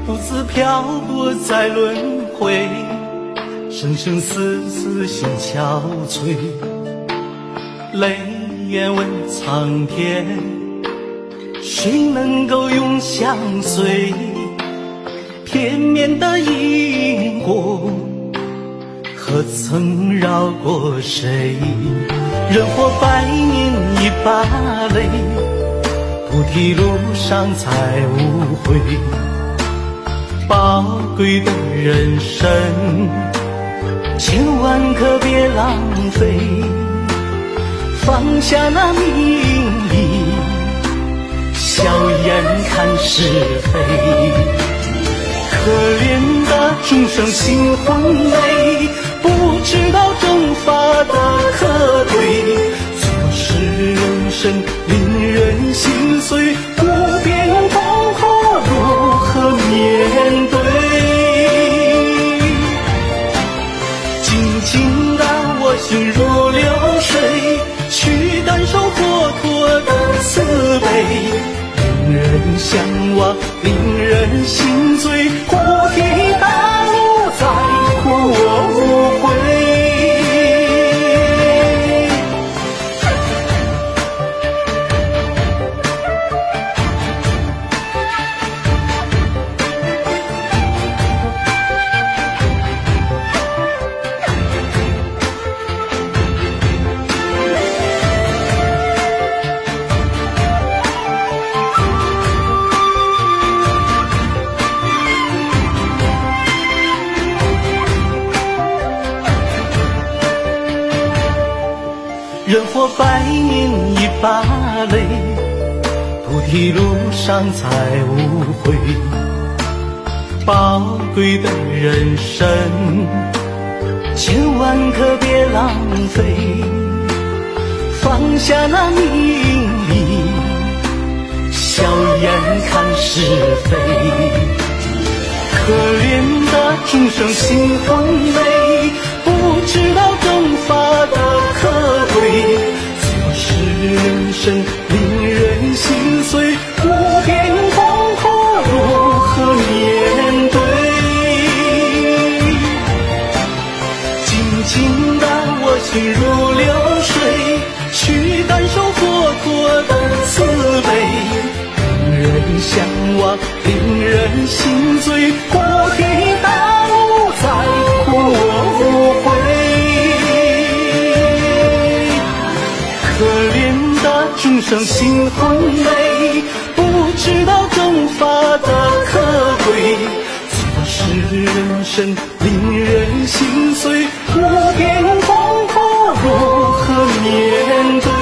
独自漂泊在轮回，生生死死心憔悴，泪眼问苍天，谁能够永相随？片面的因果，何曾饶过谁？人活百年一把泪，菩提路上才无悔。宝贵的人生，千万可别浪费。放下那名利，笑颜看是非。可怜的众生心昏昧，不知道正法的可贵。错失人生令人心碎，无边痛苦如何面对？静静的我心如流水，去感受佛陀的慈悲。令人向往，令人心醉，菩提大路再苦我无悔。人活百年一把泪，菩提路上才无悔。宝贵的人生，千万可别浪费。放下那名利，笑颜看是非。可怜的众生心昏昧，不知道正法的可贵。错失人生令人心碎，无边痛苦如何面对？静静的我心如流水，去感受佛陀的慈悲。令人向往，令人心醉，菩提大路再苦我无悔。可怜的众生心昏昧，不知道正法的可贵。错失人生令人心碎，无边痛苦如何面对？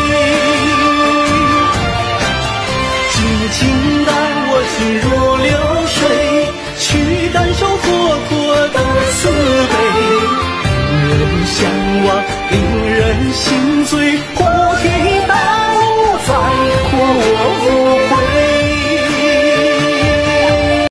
静静的我心如流水，去感受佛陀的慈悲。令人向往，令人心醉。